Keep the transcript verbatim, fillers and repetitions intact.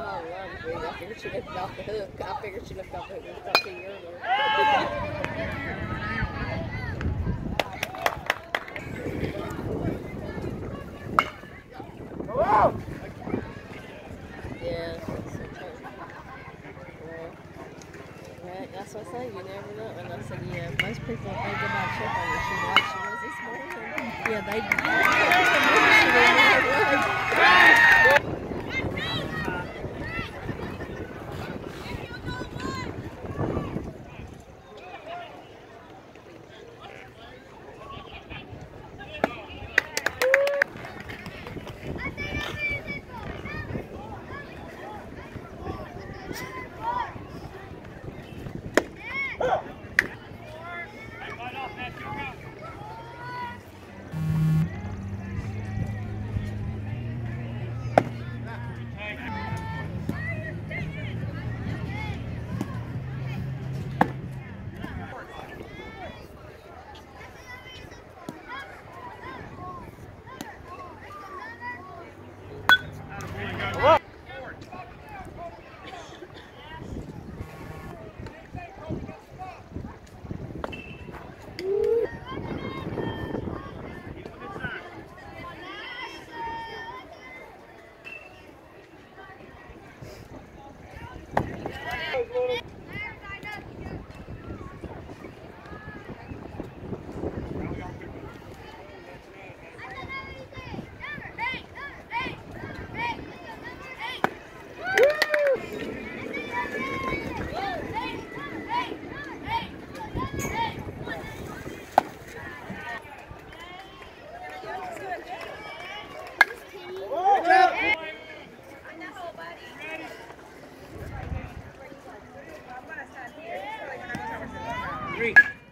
Oh, well, I figured she lifted off the hook. I figured she lifted off the hook and stuff to you earlier. Hello? Yeah. Right, that's what I say, you never know. And I said, yeah, most people, if they go by check on her, she's like she was this morning. Yeah, they Three.